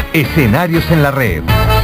Escenarios en la red.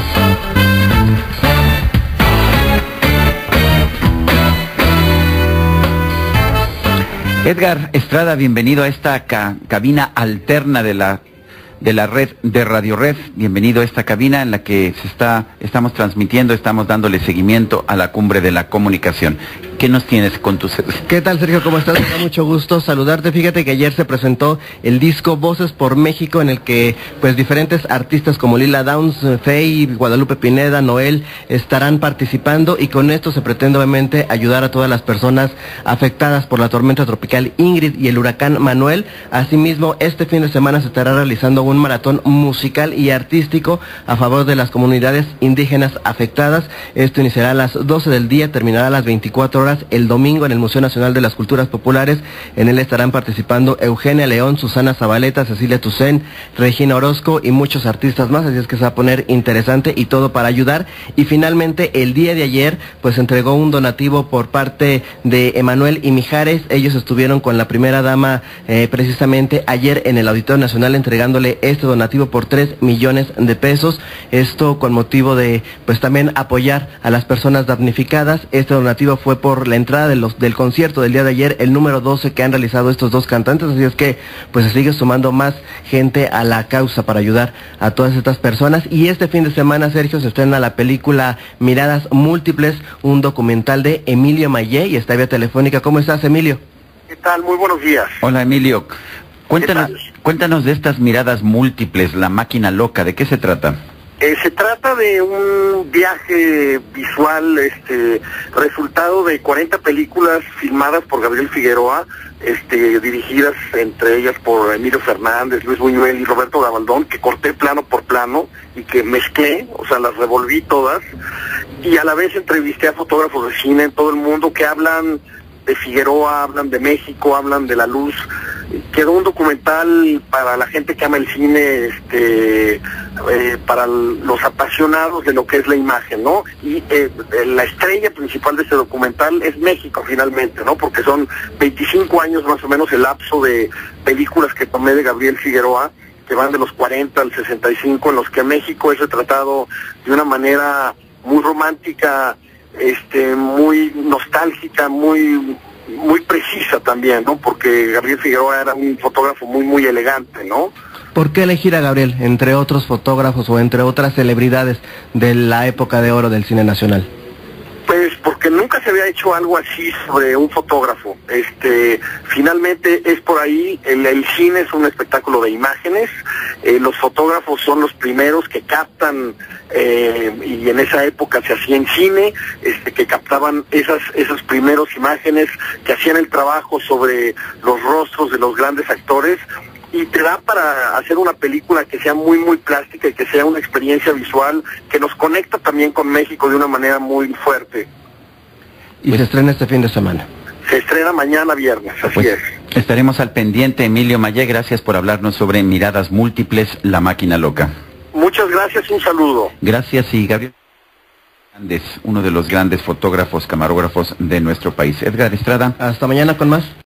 Edgar Estrada, bienvenido a esta cabina alterna de la red de Radio Red. Bienvenido a esta cabina en la que estamos transmitiendo, estamos dándole seguimiento a la cumbre de la comunicación. ¿Qué nos tienes con tus... ¿Qué tal, Sergio? ¿Cómo estás? Me da mucho gusto saludarte. Fíjate que ayer se presentó el disco Voces por México, en el que pues diferentes artistas como Lila Downs, Faye, Guadalupe Pineda, Noel estarán participando, y con esto se pretende obviamente ayudar a todas las personas afectadas por la tormenta tropical Ingrid y el huracán Manuel. Asimismo, este fin de semana se estará realizando un maratón musical y artístico a favor de las comunidades indígenas afectadas. Esto iniciará a las 12 del día, terminará a las 24 horas el domingo en el Museo Nacional de las Culturas Populares. En él estarán participando Eugenia León, Susana Zabaleta, Cecilia Toussaint, Regina Orozco y muchos artistas más, así es que se va a poner interesante y todo para ayudar. Y finalmente, el día de ayer, pues entregó un donativo por parte de Emanuel y Mijares. Ellos estuvieron con la primera dama precisamente ayer en el Auditorio Nacional entregándole este donativo por 3 millones de pesos. Esto con motivo de pues también apoyar a las personas damnificadas. Este donativo fue por la entrada del concierto del día de ayer, el número 12 que han realizado estos dos cantantes, así es que pues se sigue sumando más gente a la causa para ayudar a todas estas personas. Y este fin de semana, Sergio, se estrena la película Miradas Múltiples, un documental de Emilio Mayé, y está vía telefónica. ¿Cómo estás, Emilio? ¿Qué tal? Muy buenos días. Hola, Emilio. Cuéntanos de estas miradas múltiples, La Máquina Loca. ¿De qué se trata? Se trata de un viaje visual, resultado de 40 películas filmadas por Gabriel Figueroa, dirigidas entre ellas por Emilio Fernández, Luis Buñuel y Roberto Gabaldón, que corté plano por plano y que mezclé, o sea, las revolví todas, y a la vez entrevisté a fotógrafos de cine en todo el mundo que hablan de Figueroa, hablan de México, hablan de la luz. Quedó un documental para la gente que ama el cine, para los apasionados de lo que es la imagen, ¿no? Y la estrella principal de este documental es México, finalmente, ¿no? Porque son 25 años más o menos el lapso de películas que tomé de Gabriel Figueroa, que van de los 40 al 65, en los que México es retratado de una manera muy romántica, muy nostálgica, muy precisa también, ¿no? Porque Gabriel Figueroa era un fotógrafo muy elegante, ¿no? ¿Por qué elegir a Gabriel entre otros fotógrafos o entre otras celebridades de la época de oro del cine nacional? Pues porque nunca se había hecho algo así sobre un fotógrafo. Finalmente es por ahí, el cine es un espectáculo de imágenes, los fotógrafos son los primeros que captan, y en esa época se hacía en cine, que captaban esas primeras imágenes, que hacían el trabajo sobre los rostros de los grandes actores, y te da para hacer una película que sea muy plástica y que sea una experiencia visual que nos conecta también con México de una manera muy fuerte. Y se estrena este fin de semana. Se estrena mañana viernes, así pues, es. Estaremos al pendiente. Emilio Mayé, gracias por hablarnos sobre Miradas Múltiples, La Máquina Loca. Muchas gracias, un saludo. Gracias. Y Gabriel Fernández, uno de los grandes fotógrafos, camarógrafos de nuestro país. Edgar Estrada. Hasta mañana con más.